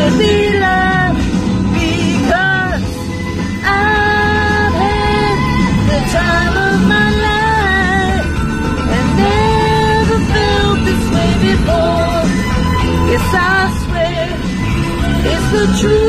be loved because I've had the time of my life and never felt this way before. Yes, I swear it's the truth.